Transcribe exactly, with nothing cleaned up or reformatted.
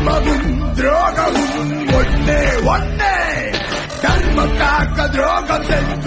தர்மமும் துரோகமும் ஒன்னே ஒன்னே. தர்மம் காக்க துரோகம் செஞ்ச